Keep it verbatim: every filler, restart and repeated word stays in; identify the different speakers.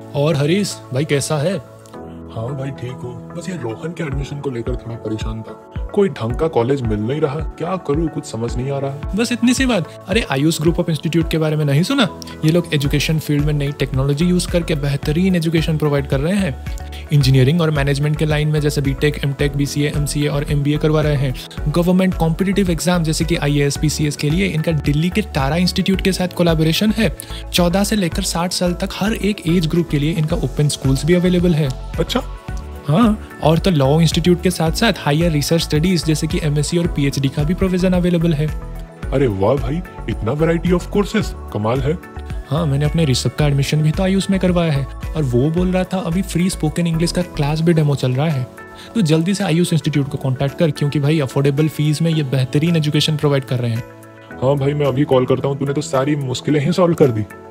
Speaker 1: और हरीश भाई कैसा है?
Speaker 2: हाँ भाई ठीक हूँ, बस ये रोहन के एडमिशन को लेकर थोड़ा परेशान था। कोई ढंग का कॉलेज मिल नहीं रहा, क्या करूँ कुछ समझ नहीं आ रहा।
Speaker 1: बस इतनी सी बात। अरे आयुष ग्रुप ऑफ इंस्टीट्यूट के बारे में नहीं सुना? ये लोग एजुकेशन फील्ड में नई टेक्नोलॉजी यूज करके बेहतरीन एजुकेशन प्रोवाइड कर रहे हैं। इंजीनियरिंग और मैनेजमेंट के लाइन में जैसे बीटेक, एमटेक, बीसीए, एमसीए और एमबीए करवा रहे हैं। गवर्नमेंट कॉम्पिटिटिव एग्जाम जैसे कि आईएएस, पीसीएस के लिए इनका दिल्ली के टारा इंस्टीट्यूट के साथ कोलैबोरेशन है। चौदह से लेकर साठ साल तक हर एक एज ग्रुप के लिए इनका ओपन स्कूल्स भी अवेलेबल है।
Speaker 2: अच्छा
Speaker 1: हाँ, और तो लॉ इंस्टीट्यूट के साथ साथ हायर रिसर्च स्टडीज जैसे कि एमएससी और पीएचडी का भी प्रोविजन अवेलेबल है।
Speaker 2: अरे वाह भाई, इतना वैरायटी ऑफ कोर्सेज, कमाल है।
Speaker 1: हाँ, मैंने अपने ऋषभ का एडमिशन भी तो आयुष में करवाया है और वो बोल रहा था अभी फ्री स्पोकन इंग्लिश का क्लास भी डेमो चल रहा है। तो जल्दी से आयुष इंस्टीट्यूट को कांटेक्ट कर, क्योंकि भाई अफोर्डेबल फीस में ये बेहतरीन एजुकेशन प्रोवाइड कर रहे हैं।
Speaker 2: हाँ भाई, मैं अभी कॉल करता हूँ, तूने तो सारी मुश्किलें ही सॉल्व कर दी।